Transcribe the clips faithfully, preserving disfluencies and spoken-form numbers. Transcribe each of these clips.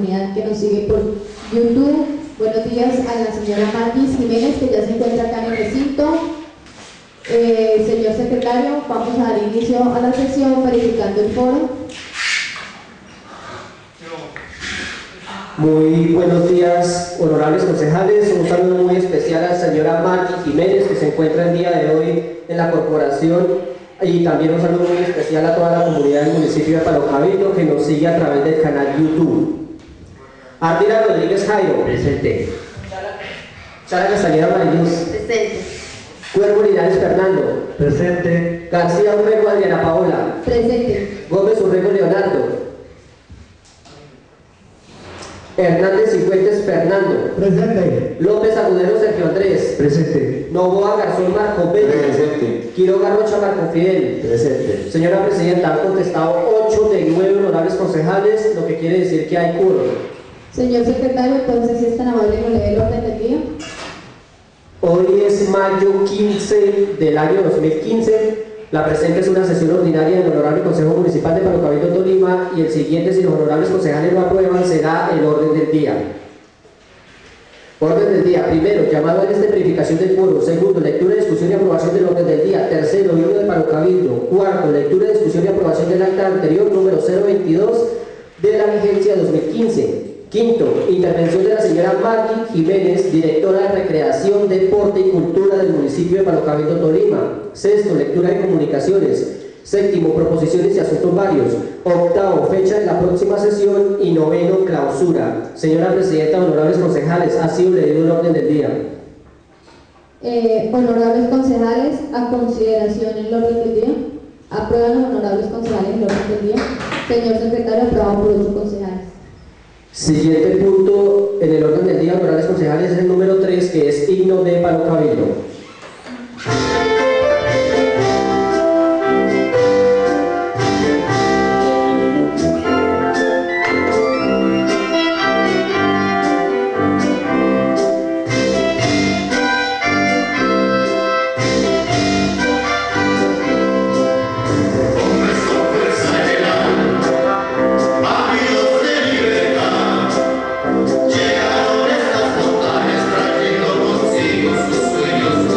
comunidad que nos sigue por YouTube. Buenos días a la señora Margis Jiménez, que ya se encuentra acá en el recinto. Eh, señor secretario, vamos a dar inicio a la sesión verificando el foro. Muy buenos días, honorables concejales. Un saludo muy especial a la señora Margis Jiménez, que se encuentra el día de hoy en la corporación, y también un saludo muy especial a toda la comunidad del municipio de Palo Cabildo que nos sigue a través del canal YouTube. Ardila Rodríguez Jairo. Presente. Sara Castañeda Mariluz. Presente. Cuervo Linares Fernando. Presente. García Urrego Adriana Paola. Presente. Gómez Urrego Leonardo. Hernández Cifuentes Fernando. Presente. López Agudelo Sergio Andrés. Presente. Novoa Garzón Marco Bello. Presente. Quiroga Rocha Marco Fidel. Presente. Señora Presidenta, han contestado ocho de nueve honorables concejales, lo que quiere decir que hay quórum. Señor secretario, entonces, si es tan amable, ¿no lee el orden del día? Hoy es mayo quince del año dos mil quince. La presente es una sesión ordinaria del Honorable Consejo Municipal de Palo Cabildo, Tolima, y el siguiente, si los honorables concejales lo aprueban, será el orden del día. Orden del día. Primero, llamado a esta verificación del foro. Segundo, lectura, discusión y aprobación del orden del día. Tercero, libro de Palo Cabildo. Cuarto, lectura, discusión y aprobación del acta anterior número cero veintidós de la vigencia dos mil quince. Quinto, intervención de la señora Margis Jiménez, directora de Recreación, Deporte y Cultura del municipio de Palo Cabildo, Tolima. Sexto, lectura de comunicaciones. Séptimo, proposiciones y asuntos varios. Octavo, fecha de la próxima sesión. Y noveno, clausura. Señora Presidenta, honorables concejales, ha sido leído el orden del día. Eh, honorables concejales, a consideración el orden del día. ¿Aprueban los honorables concejales el orden del día? Señor secretario, aprobado por ocho concejales. Siguiente punto en el orden del día, honorables concejales, es el número tres, que es himno de Palo Cabildo. Llegaron estas montañas trayendo consigo sus sueños.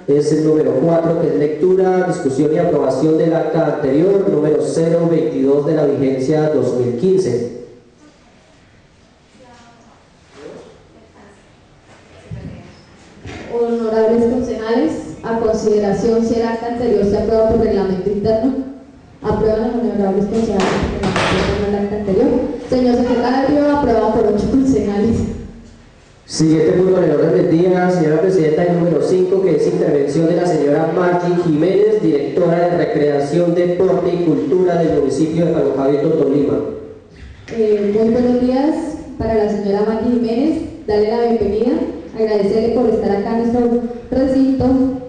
es el número cuatro, que es lectura, discusión y aprobación del acta anterior, número cero veintidós de la vigencia dos mil quince. Honorables concejales, a consideración si el acta anterior se aprueba por reglamento interno. Aprueban los honorables concejales por el acta anterior. Señor secretario, aprobado por ocho concejales. Siguiente punto en el orden del día, señora presidenta, el número cinco, que es intervención de la señora Margie Jiménez, directora de Recreación, Deporte y Cultura del municipio de Palo Cabello, Tolima. Eh, muy buenos días para la señora Margie Jiménez, darle la bienvenida, agradecerle por estar acá en nuestro recinto,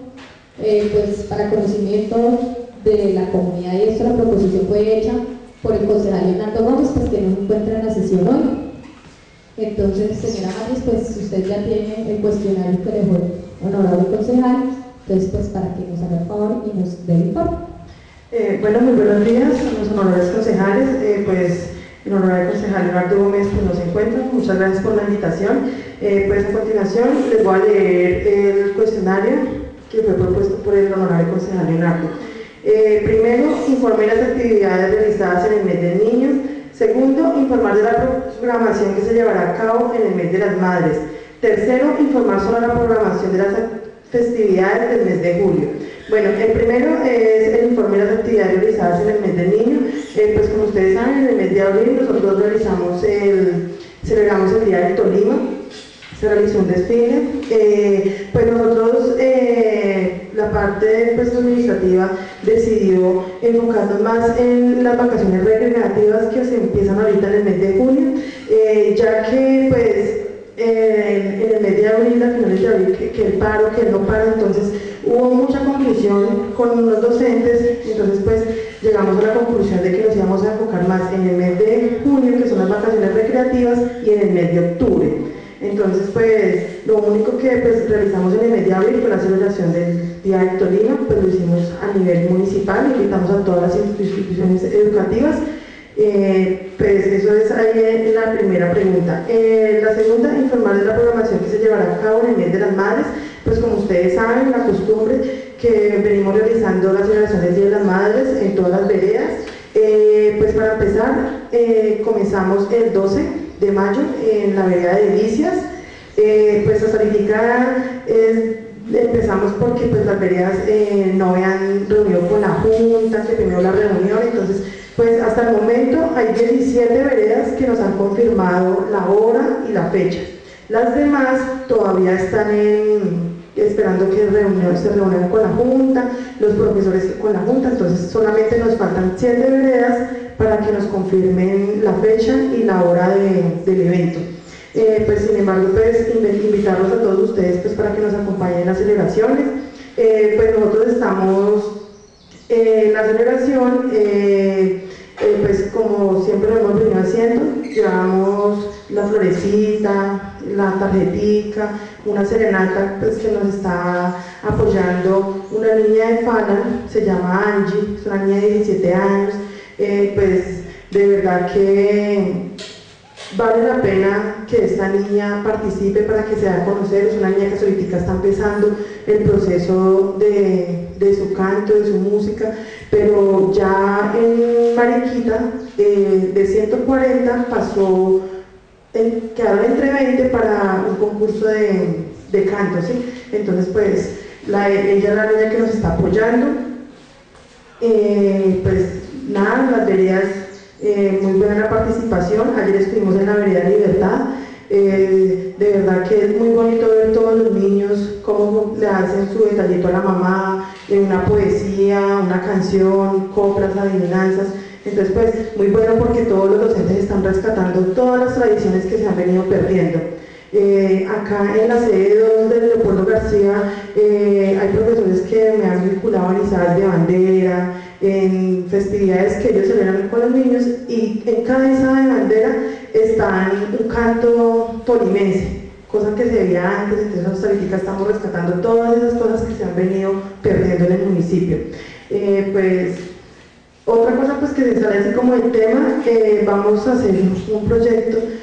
eh, pues para conocimiento de la comunidad, y esta proposición fue hecha por el concejal Leonardo Gómez, pues que no se encuentra en la sesión hoy. Entonces, señora Maris, pues usted ya tiene el cuestionario que le fue honorable concejal, entonces pues para que nos haga el favor y nos dé el informe. Eh, bueno, muy buenos días a los honorables concejales. Eh, pues el honorable concejal Leonardo Gómez pues, no se encuentra, muchas gracias por la invitación. Eh, pues a continuación les voy a leer el cuestionario que fue propuesto por el honorable concejal Leonardo. Eh, primero, informe de las actividades realizadas en el mes del niño. Segundo, informar de la programación que se llevará a cabo en el mes de las madres. Tercero, informar sobre la programación de las festividades del mes de julio. Bueno, el primero es el informe de las actividades realizadas en el mes del niño. Eh, pues como ustedes saben, en el mes de abril nosotros realizamos el, celebramos el Día del Tolima. Se realizó un desfile, eh, pues nosotros, eh, la parte pues, administrativa decidió enfocarnos más en las vacaciones recreativas que se empiezan ahorita en el mes de junio, eh, ya que pues eh, en el mes de abril, a finales de abril, que, que el paro, que no para, entonces hubo mucha confusión con los docentes, entonces pues llegamos a la conclusión de que nos íbamos a enfocar más en el mes de junio, que son las vacaciones recreativas, y en el mes de octubre. Entonces, pues, lo único que pues, realizamos en el mes de abril fue la celebración del Día del Tolima, pues lo hicimos a nivel municipal, invitamos a todas las instituciones educativas. Eh, pues eso es ahí la primera pregunta. Eh, la segunda, informar de la programación que se llevará a cabo en el mes de las madres. Pues como ustedes saben, la costumbre que venimos realizando la celebración del Día de las Madres en todas las veredas. Eh, pues para empezar, eh, comenzamos el doce de mayo en la vereda de Delicias. Eh, pues hasta ahorita eh, empezamos porque pues las veredas eh, no habían reunido con la junta, que primero la reunión, entonces pues hasta el momento hay diecisiete veredas que nos han confirmado la hora y la fecha. Las demás todavía están en, esperando que reunión, se reúnan con la junta, los profesores con la junta, entonces solamente nos faltan siete veredas para que nos confirmen la fecha y la hora de, del evento. Eh, pues sin embargo, pues invitarlos a todos ustedes pues, para que nos acompañen en las celebraciones. Eh, pues nosotros estamos eh, en la celebración, eh, eh, pues como siempre lo hemos venido haciendo, llevamos la florecita, la tarjetica, una serenata pues, que nos está apoyando una niña de Fala, se llama Angie, es una niña de diecisiete años. Eh, pues de verdad que vale la pena que esta niña participe para que se dé a conocer. Es una niña que ahorita está empezando el proceso de, de su canto, de su música, pero ya en Mariquita eh, de ciento cuarenta pasó, en, quedaron entre veinte para un concurso de, de canto, ¿sí? Entonces pues la, ella es la niña que nos está apoyando. Eh, pues nada, las veredas, eh, muy buena la participación. Ayer estuvimos en la vereda Libertad, eh, de verdad que es muy bonito ver todos los niños cómo le hacen su detallito a la mamá, eh, una poesía, una canción, coplas, adivinanzas. Entonces pues muy bueno porque todos los docentes están rescatando todas las tradiciones que se han venido perdiendo. Eh, acá en la sede dos de Leopoldo García eh, hay profesores que me han vinculado en izadas de bandera, en festividades que ellos celebran con los niños, y en cada izada de bandera está un canto tolimense, cosa que se veía antes. Entonces hasta ahorita estamos rescatando todas esas cosas que se han venido perdiendo en el municipio. Eh, pues otra cosa pues que se sale así como el tema, eh, vamos a hacer un proyecto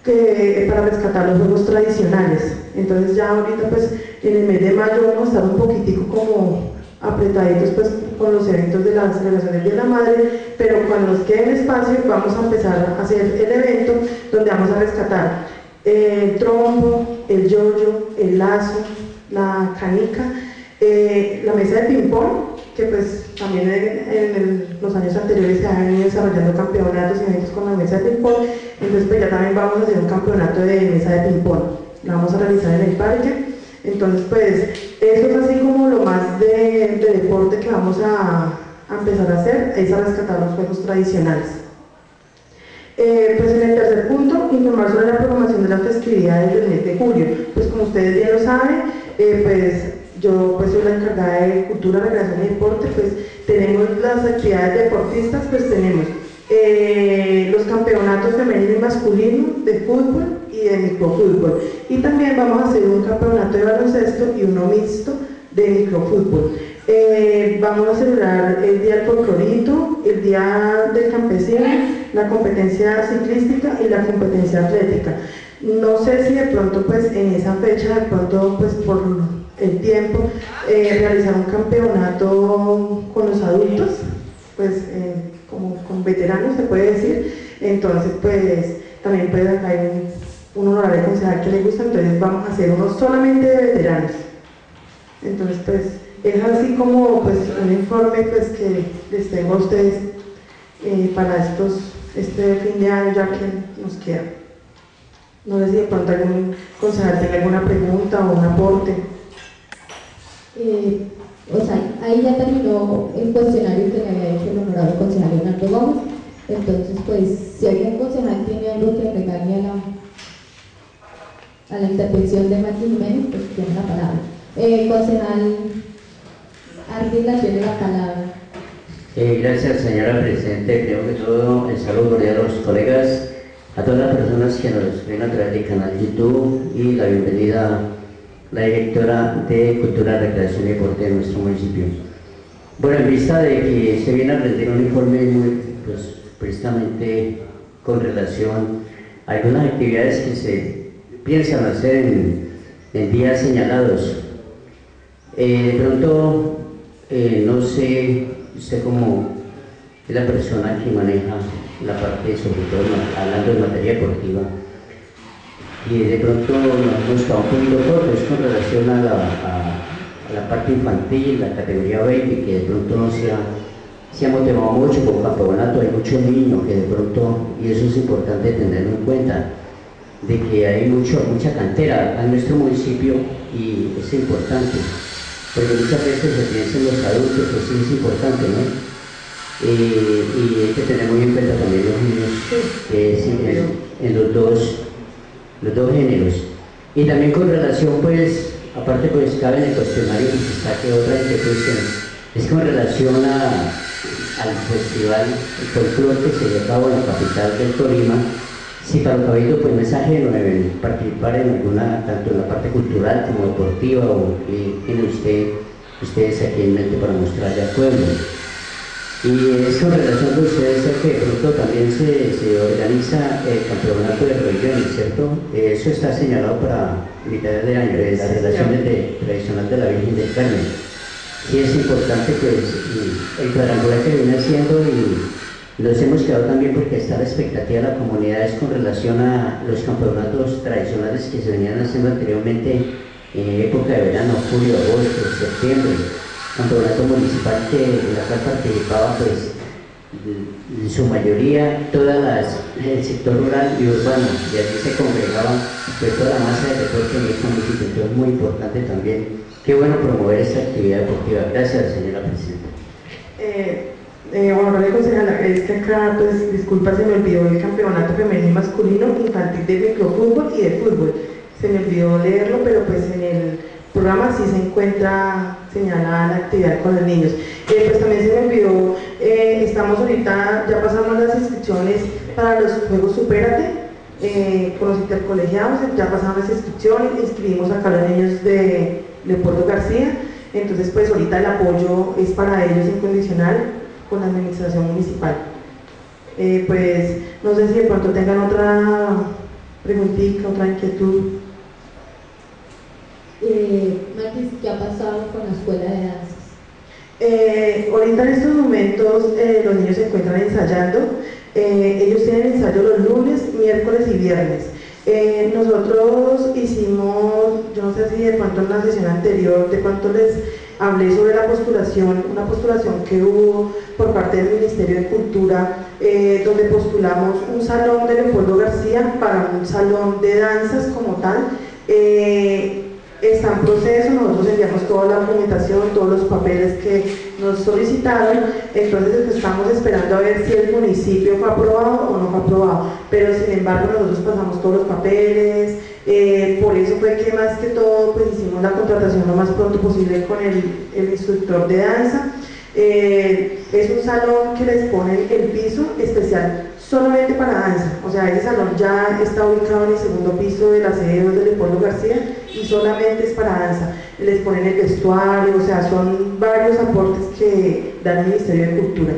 que, para rescatar los juegos tradicionales. Entonces ya ahorita pues en el mes de mayo vamos a estar un poquitico como apretaditos pues con los eventos de la celebración del Día de la Madre, pero cuando nos quede el espacio vamos a empezar a hacer el evento donde vamos a rescatar el trompo, el yoyo, el lazo, la canica, eh, la mesa de ping-pong, que pues también en, en el, los años anteriores se han venido desarrollando campeonatos y eventos con la mesa de ping-pong. Entonces pues ya también vamos a hacer un campeonato de mesa de ping-pong, la vamos a realizar en el parque. Entonces pues eso es así como lo más de, de deporte que vamos a, a empezar a hacer, es a rescatar los juegos tradicionales. Eh, pues en el tercer punto, informar sobre la programación de las festividades del mes de julio. Pues como ustedes bien lo saben, eh, pues yo pues soy la encargada de Cultura, Recreación y Deporte. Pues tenemos las actividades deportistas, pues tenemos eh, los campeonatos femenino y masculino de fútbol y de microfútbol, y también vamos a hacer un campeonato de baloncesto y uno mixto de microfútbol. Eh, vamos a celebrar el Día del Folclorito, el Día del Campesino, la competencia ciclística y la competencia atlética. No sé si de pronto pues en esa fecha, de pronto pues por el tiempo, eh, realizar un campeonato con los adultos, pues eh, como con veteranos se puede decir. Entonces pues también pues acá hay un, un honorario concejal que le gusta, entonces vamos a hacer uno solamente de veteranos. Entonces pues es así como pues un informe pues que les tengo a ustedes eh, para estos, este fin de año ya que nos queda. No sé si de pronto algún concejal tenga alguna pregunta o un aporte. Eh, o sea, ahí ya terminó el cuestionario que le había hecho el honorable concejal Leonardo Gómez. Entonces pues si algún concejal tiene algo que agregarle a la, a la intervención de Martín Jiménez, pues tiene la palabra. Eh, concejal Ardila tiene la palabra. Eh, gracias, señora Presidente. Primero que todo, el saludo cordial a los colegas, a todas las personas que nos ven a través del canal YouTube, y la bienvenida a la directora de Cultura, Recreación y Deporte de nuestro municipio. Bueno, en vista de que se viene a rendir un informe muy, pues, precisamente con relación a algunas actividades que se piensan hacer en, en días señalados, eh, de pronto Eh, no sé, usted como es la persona que maneja la parte, sobre todo hablando de materia deportiva, y de pronto nos queda un poquito cortos con relación a la, a, a la parte infantil, la categoría veinte, que de pronto no se ha, se ha motivado mucho por campeonato. Hay muchos niños que de pronto, y eso es importante tenerlo en cuenta, de que hay mucho, mucha cantera en nuestro municipio, y es importante. Porque muchas veces se piensa en los adultos, pues sí es importante, ¿no? Eh, y hay que tener muy en cuenta también los niños, eh, sí, en, en los, dos, los dos géneros. Y también con relación, pues, aparte pues cabe en el cuestionario que se destaque otra intervención, es con relación a, al festival, el folclore que se lleva a cabo en la capital del Tolima. Si para el Cabildo pues no es ajeno en participar en alguna, tanto en la parte cultural como deportiva, o que tiene usted, ustedes aquí en mente para mostrarle al pueblo. Y es con relación a ustedes que de pronto también se, se organiza el campeonato de religiones, ¿cierto? Eso está señalado para mitad de año, de las relaciones de, tradicional de la Virgen del Carmen. Sí es importante pues el cuadrangular que viene haciendo, y nos hemos quedado también porque está la expectativa de la comunidad es con relación a los campeonatos tradicionales que se venían haciendo anteriormente en época de verano, julio, agosto, septiembre. Campeonato municipal que en la cual participaba pues en su mayoría todas las, el sector rural y urbano, y allí se congregaban pues toda la masa de deporte en este municipio. Entonces es muy importante también, qué bueno promover esta actividad deportiva. Gracias, señora Presidenta. Eh, Eh, bueno, le concejala, es que acá, pues, disculpa, se me olvidó el campeonato femenino y masculino infantil de microfútbol y de fútbol. Se me olvidó leerlo, pero pues en el programa sí se encuentra señalada la actividad con los niños. Eh, pues también se me olvidó, eh, estamos ahorita, ya pasamos las inscripciones para los Juegos Supérate, eh, con los intercolegiados, ya pasamos las inscripciones, inscribimos acá a los niños de Leopoldo García. Entonces pues ahorita el apoyo es para ellos incondicional con la administración municipal. Eh, pues no sé si de pronto tengan otra preguntita, otra inquietud. Eh, Martis, ¿qué ha pasado con la escuela de danzas? Eh, ahorita en estos momentos eh, los niños se encuentran ensayando. Eh, ellos tienen ensayo los lunes, miércoles y viernes. Eh, nosotros hicimos, yo no sé si de pronto en la sesión anterior, de pronto les hablé sobre la postulación, una postulación que hubo por parte del Ministerio de Cultura, eh, donde postulamos un salón de Leopoldo García para un salón de danzas como tal. Eh, Está en proceso, nosotros enviamos toda la documentación, todos los papeles que nos solicitaron, entonces estamos esperando a ver si el municipio fue aprobado o no fue aprobado, pero sin embargo nosotros pasamos todos los papeles, eh, por eso fue que más que todo pues hicimos la contratación lo más pronto posible con el, el instructor de danza. Eh, es un salón que les ponen el piso especial solamente para danza, o sea, ese salón ya está ubicado en el segundo piso de la sede de Leopoldo García y solamente es para danza. Les ponen el vestuario, o sea, son varios aportes que da el Ministerio de Cultura.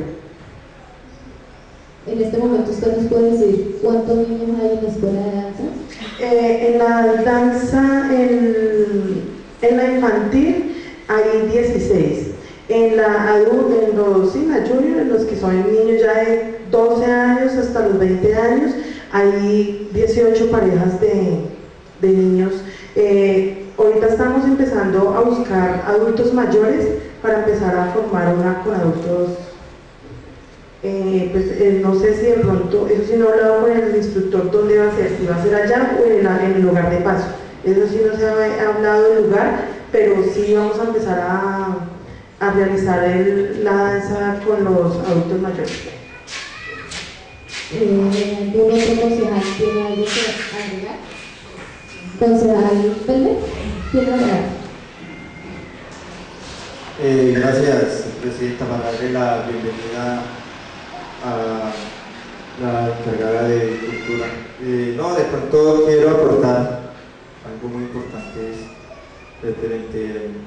En este momento usted nos puede decir cuántos niños hay en la escuela de danza. Eh, en la danza, en, en la infantil hay dieciséis. En la adulta, en los, sí, la junior, en los que son niños ya de doce años hasta los veinte años, hay dieciocho parejas de, de niños. Eh, ahorita estamos empezando a buscar adultos mayores para empezar a formar una con adultos. Eh, pues eh, no sé si de pronto, eso sí no he hablado con el instructor dónde va a ser, si va a ser allá o en, la, en el lugar de paso. Eso sí no se ha hablado del lugar, pero sí vamos a empezar a a realizar el, la danza con los adultos mayores. Eh, ¿Algún otro concejal tiene algo que agregar? Concejal Pérez, ¿quiere agregar? Eh, gracias, Presidenta, para darle la bienvenida a la encargada de Cultura. Eh, no, de pronto quiero aportar algo muy importante referente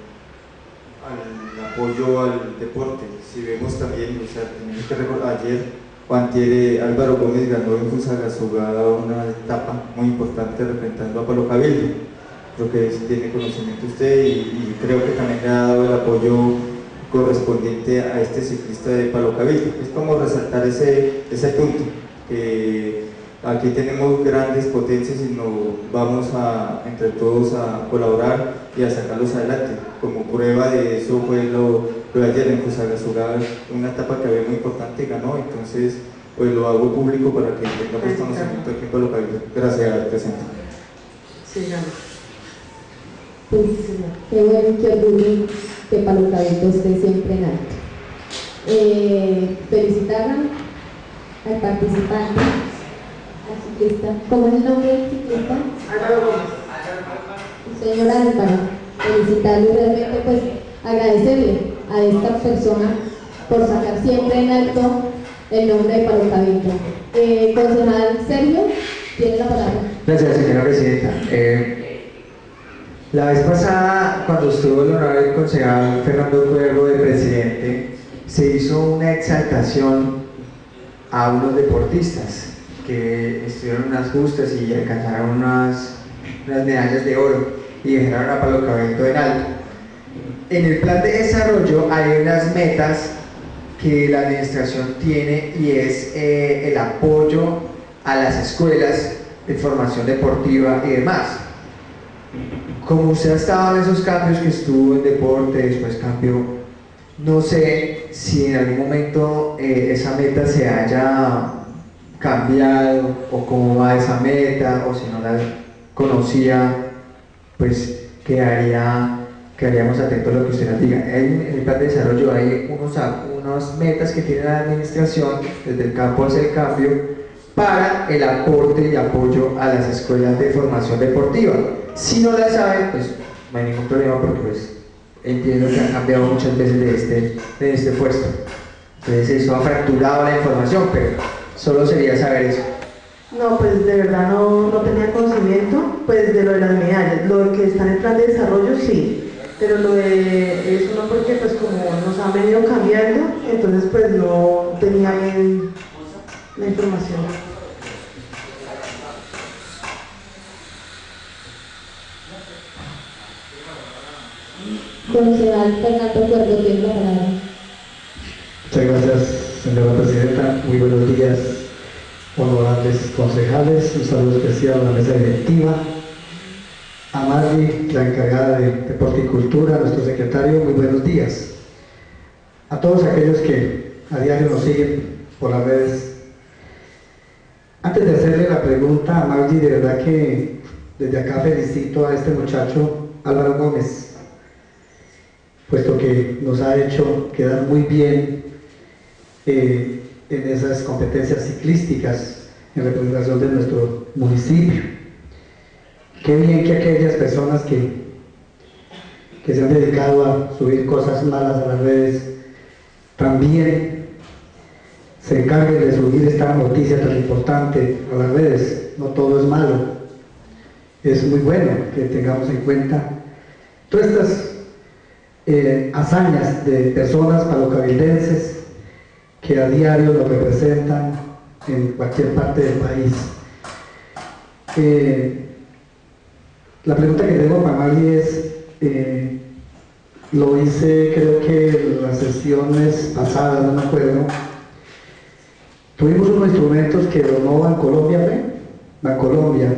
al apoyo al deporte. Si vemos también, o sea, tenemos que recordar, ayer o antier Álvaro Gómez ganó en Fusagasugá una etapa muy importante representando a Palo Cabildo. Creo que tiene conocimiento usted y, y creo que también le ha dado el apoyo correspondiente a este ciclista de Palo Cabildo. Es como resaltar ese, ese punto, que aquí tenemos grandes potencias y nos vamos a, entre todos a colaborar y a sacarlos adelante. Como prueba de eso fue lo, lo de ayer en Fusagasugá, una etapa que había muy importante y ganó, entonces pues lo hago público para que tengamos conocimiento aquí en Palo Cabildo. Gracias, Presidente. Sí, ganó. Pues qué bueno, qué orgullo que Palo Cabildo esté siempre en alto. Eh, felicitar al participante, al ciclista. ¿Cómo es el nombre del ciclista? Álvaro Gómez. Señor Álvaro, felicitarlo y realmente pues agradecerle a esta persona por sacar siempre en alto el nombre de Palo Cabildo. Eh, concejal Sergio, tiene la palabra. Gracias, señora Presidenta. Eh, la vez pasada, cuando estuvo el honorable concejal Fernando Cuervo de presidente, se hizo una exaltación a unos deportistas que estuvieron en unas justas y alcanzaron unas, unas medallas de oro y dejaron a Palo Cabildo en alto. En el plan de desarrollo hay unas metas que la administración tiene y es eh, el apoyo a las escuelas de formación deportiva y demás. Como usted ha estado en esos cambios, que estuvo en deporte, después cambió, no sé si en algún momento eh, esa meta se haya cambiado o cómo va esa meta, o si no la conocía, pues quedaría, quedaríamos atentos a lo que usted nos diga. En el plan de desarrollo hay unos, unas metas que tiene la administración desde el campo hacia el cambio para el aporte y apoyo a las escuelas de formación deportiva. Si no la saben, pues no hay ningún problema, porque pues entiendo que ha cambiado muchas veces de este, de este puesto. Entonces eso ha fracturado la información, pero solo sería saber eso. No, pues de verdad no, no tenía conocimiento pues de lo de las medallas. Lo que está en el plan de desarrollo sí, pero lo de eso no, porque pues como nos han venido cambiando, entonces pues no tenía bien la información. Concejal Fernando Cuervo tiene la palabra. Muchas gracias, señora presidenta. Muy buenos días, honorables concejales. Un saludo especial a la mesa directiva, a Marley, la encargada de Deporte y Cultura, a nuestro secretario. Muy buenos días. A todos aquellos que a diario nos siguen por las redes. Antes de hacerle la pregunta a Marley, de verdad que desde acá felicito a este muchacho, Álvaro Gómez, puesto que nos ha hecho quedar muy bien eh, en esas competencias ciclísticas en representación de nuestro municipio. Qué bien que aquellas personas que, que se han dedicado a subir cosas malas a las redes también se encarguen de subir esta noticia tan importante a las redes. No todo es malo. Es muy bueno que tengamos en cuenta todas estas eh, hazañas de personas palocabildenses que a diario nos representan en cualquier parte del país. Eh, la pregunta que tengo para Marley es, eh, lo hice creo que en las sesiones pasadas, no me acuerdo. Tuvimos unos instrumentos que donó Bancolombia, ¿ve? Bancolombia.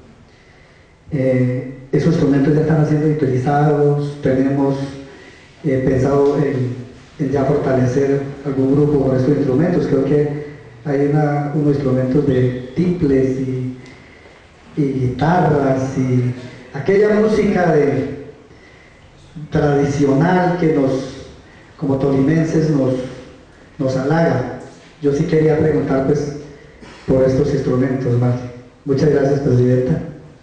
Eh, esos instrumentos ya están siendo utilizados, tenemos eh, pensado en, en ya fortalecer algún grupo con estos instrumentos. Creo que hay una, unos instrumentos de tiples y, y guitarras y aquella música de, tradicional que nos, como tolimenses, nos, nos halaga. Yo sí quería preguntar pues por estos instrumentos más. Muchas gracias, presidenta.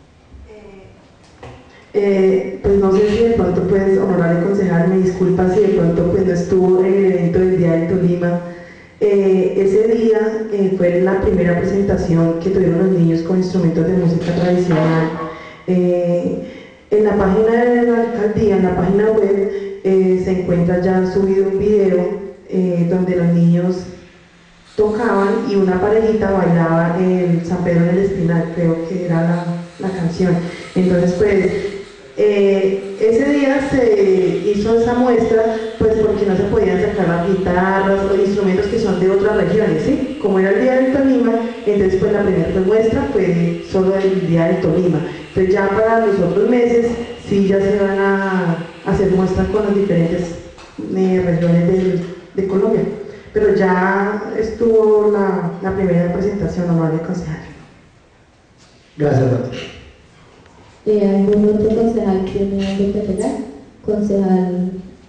Eh, pues no sé si de pronto pues, honorable concejal, me disculpa si de pronto pues no estuvo en el evento del Día del Tolima. Eh, ese día eh, fue la primera presentación que tuvieron los niños con instrumentos de música tradicional. Eh, en la página de la alcaldía, en la página web, eh, se encuentra ya subido un video eh, donde los niños tocaban y una parejita bailaba en San Pedro en el Espinal, creo que era la, la canción. Entonces pues eh, ese día se hizo esa muestra pues porque no se podían sacar las guitarras o instrumentos que son de otras regiones, ¿sí? Como era el Día del Tolima, entonces pues la primera pues, muestra fue solo el Día del Tolima. Entonces ya para los otros meses sí ya se van a hacer muestras con las diferentes eh, regiones de, de Colombia. Pero ya estuvo la, la primera presentación, honorable concejal. Gracias, doctor. Eh, ¿Algún otro concejal tiene algo que agregar? Concejal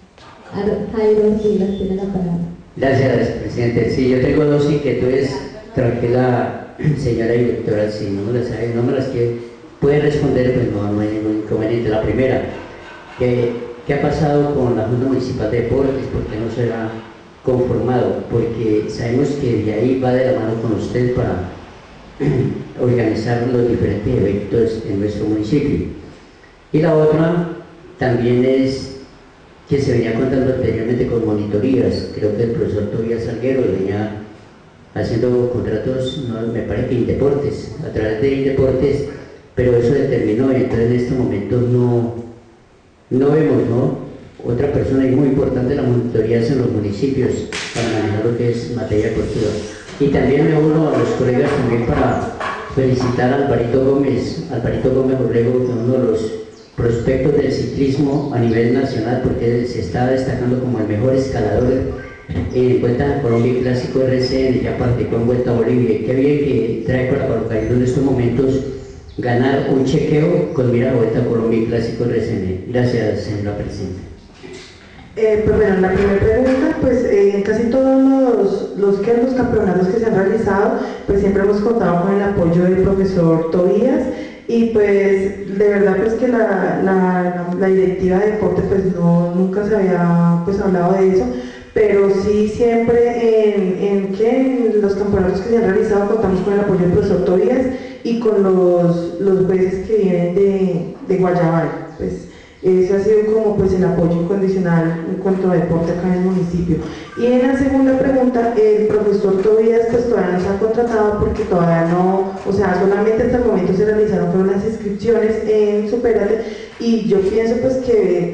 Jairo Ortiz tiene la palabra. Gracias, presidente. Sí, yo tengo dos inquietudes. Tranquila, señora directora, si no me las sabe, no me las quiere, puede responder, pues no, no hay ningún inconveniente. La primera, ¿qué, ¿qué ha pasado con la Junta Municipal de Deportes? ¿Por qué no se ha conformado? Porque sabemos que de ahí va de la mano con usted para organizar los diferentes eventos en nuestro municipio. Y la otra también es que se venía contando anteriormente con monitorías. Creo que el profesor Tobías Salguero venía haciendo contratos, no, me parece que Indeportes, a través de Indeportes, pero eso determinó y entonces en estos momentos no, no vemos, ¿no? Otra persona muy importante en la monitoría es en los municipios para manejar lo que es materia deportiva. Y también me uno a los colegas también para felicitar a Alvarito Gómez, Alvarito Gómez Borrego, que es uno de los prospectos del ciclismo a nivel nacional, porque se está destacando como el mejor escalador en Vuelta a Colombia y Clásico R C N, ya participó en Vuelta a Bolivia. Y qué bien que trae para Colombia en estos momentos ganar un chequeo con mira a Vuelta a Colombia y Clásico R C N. Gracias, señora presidenta. Eh, pues bueno, la primera pregunta, pues eh, en casi todos los, los, que, los campeonatos que se han realizado, pues siempre hemos contado con el apoyo del profesor Tobías y pues de verdad pues que la, la, la directiva de deporte pues no, nunca se había pues hablado de eso, pero sí siempre en, en que en los campeonatos que se han realizado contamos con el apoyo del profesor Tobías y con los, los jueces que vienen de, de Guayabal. Pues, ese ha sido como pues el apoyo incondicional en cuanto a deporte acá en el municipio. Y en la segunda pregunta, el profesor Tobías pues todavía no se ha contratado porque todavía no, o sea, solamente hasta el momento se realizaron fueron las inscripciones en Supérate y yo pienso pues que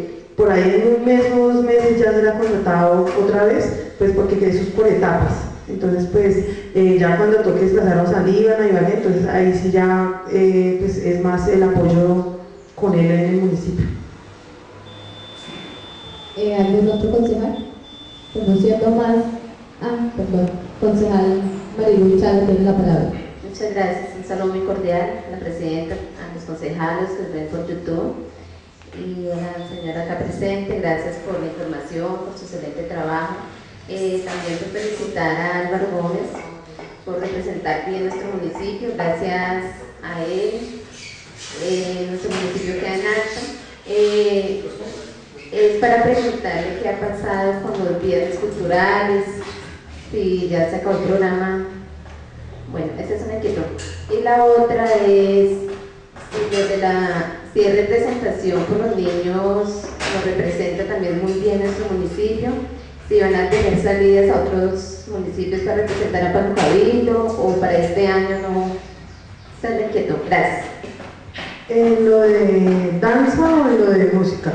por ahí en un mes o dos meses ya será contratado otra vez, pues porque eso es por etapas. Entonces, pues eh, ya cuando toque desplazarnos a Líbano y Valle, entonces ahí sí ya eh, pues, es más el apoyo con él en el municipio. Eh, ¿Algún otro concejal? Conociendo más. Ah, perdón. Concejal Marilu Chávez tiene la palabra. Muchas gracias. Un saludo muy cordial a la presidenta, a los concejales que ven por YouTube y a la señora acá presente. Gracias por la información, por su excelente trabajo. Eh, también por felicitar a Álvaro Gómez por representar bien nuestro municipio. Gracias a él, eh, nuestro municipio queda en alto. Eh, es para preguntarle qué ha pasado con los viernes culturales, si ya se acabó el programa. Bueno, esa es una inquietud. Y la otra es si desde la si es representación por los niños nos representa también muy bien nuestro municipio, si van a tener salidas a otros municipios para representar a Palo Cabildo o para este año no. Esa es la inquietud. Gracias. ¿En lo de danza o en lo de música?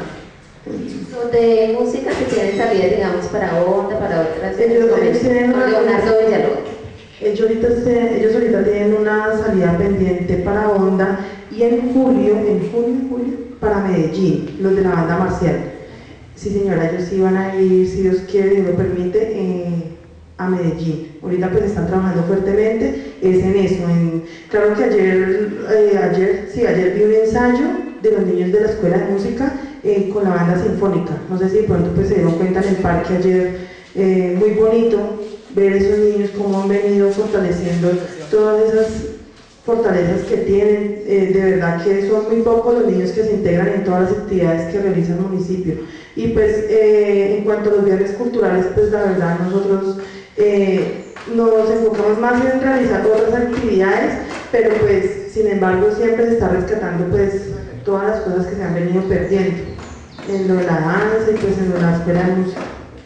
Los de música que tienen salidas, digamos, para Onda, para otras. Ellos, ellos tienen con una, Leonardo Villalobos. ellos, ahorita, ellos ahorita tienen una salida pendiente para Onda y en julio, en junio, julio, para Medellín, los de la banda marcial. Sí, señora, ellos sí van a ir, si Dios quiere y me permite, eh, a Medellín. Ahorita pues están trabajando fuertemente, es en eso. En, claro que ayer, eh, ayer, sí, ayer vi un ensayo de los niños de la escuela de música eh, con la banda sinfónica. No sé si de pronto pues se dieron cuenta en el parque ayer, eh, muy bonito ver esos niños cómo han venido fortaleciendo todas esas fortalezas que tienen. Eh, de verdad que son muy pocos los niños que se integran en todas las actividades que realiza el municipio. Y pues eh, en cuanto a los viernes culturales, pues la verdad nosotros eh, nos enfocamos más en realizar otras actividades, pero pues sin embargo siempre se está rescatando pues todas las cosas que se han venido perdiendo en lo de la danza y pues en lo de la escuela de música.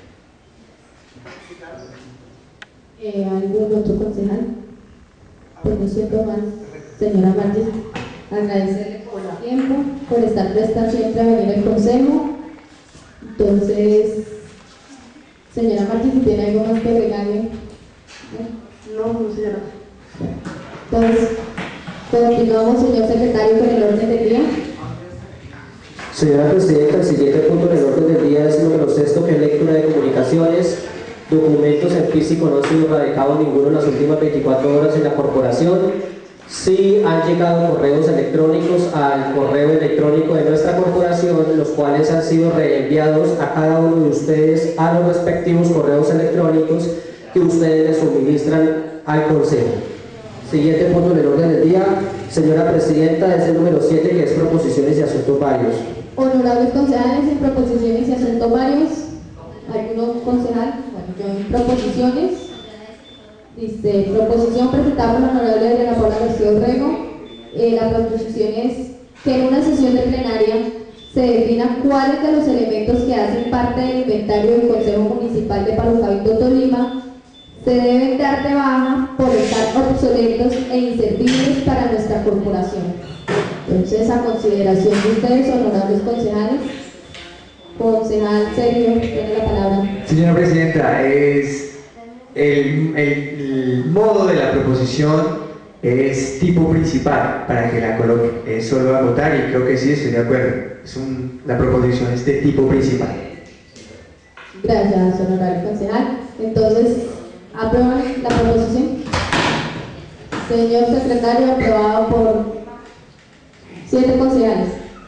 Eh, ¿Algún otro concejal? Pues no siento más, señora Martínez, agradecerle por el tiempo, por estar presta siempre a venir al consejo. Entonces, señora Martínez, si tiene algo más que agregarle. No, no, señora. Entonces, continuamos, señor secretario, con el orden del día. Señora Presidenta, el siguiente punto en el orden del día es el número sexto, que es lectura de comunicaciones. Documentos en físico no han sido radicados ninguno en las últimas veinticuatro horas en la corporación. Sí han llegado correos electrónicos al correo electrónico de nuestra corporación, los cuales han sido reenviados a cada uno de ustedes a los respectivos correos electrónicos que ustedes les suministran al Consejo. Siguiente punto en el orden del día, señora Presidenta, es el número siete, que es proposiciones y asuntos varios. Honorables concejales, en proposiciones y asuntos varios. ¿Alguno concejal? Bueno, yo en proposiciones. Dice, proposición presentada por la honorable Adriana Paula García Orrego. Eh, la proposición es que en una sesión de plenaria se defina cuáles de los elementos que hacen parte del inventario del Consejo Municipal de Palo Cabildo, Tolima, se deben dar de baja por estar obsoletos e inservibles para nuestra corporación. Entonces, a consideración de ustedes, honorables concejales. Concejal Sergio, tiene la palabra. Señora Presidenta, es el, el, el modo de la proposición es tipo principal para que la coloque. Es solo a votar y creo que sí, estoy de acuerdo. Es un, la proposición es de tipo principal. Gracias, honorable concejal. Entonces, ¿aprueban la proposición? Señor secretario, aprobado por siete concejales.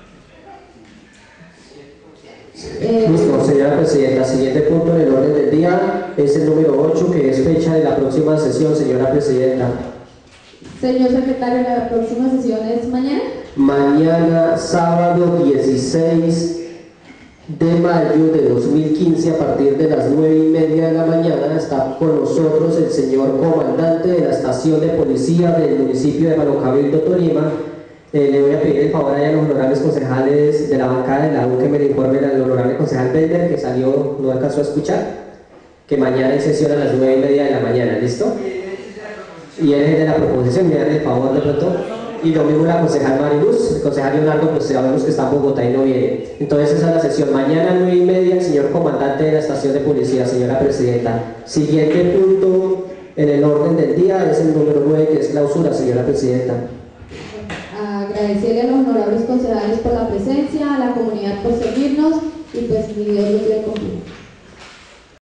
Eh, Listo, señora Presidenta, siguiente punto en el orden del día es el número ocho, que es fecha de la próxima sesión, señora Presidenta. Señor secretario, la próxima sesión es mañana. Mañana, sábado dieciséis de mayo de dos mil quince, a partir de las nueve y media de la mañana, está con nosotros el señor comandante de la estación de policía del municipio de Palo Cabildo, Tolima. Eh, le voy a pedir el favor a los honorables concejales de la bancada de la U que me le informen al honorable concejal Bender, que salió, no alcanzó a escuchar, que mañana hay sesión a las nueve y media de la mañana, ¿listo? Y él es de la proposición, me dan el favor de pronto. y lo mismo la concejal Mariluz. El concejal Leonardo, pues sabemos que está en Bogotá y no viene. Entonces esa es la sesión. Mañana nueve y media, el señor comandante de la estación de policía, señora presidenta. Siguiente punto en el orden del día es el número nueve, que es clausura, señora presidenta. Agradecerle a los honorables concejales por la presencia, a la comunidad por seguirnos y pues mi Dios los bendiga.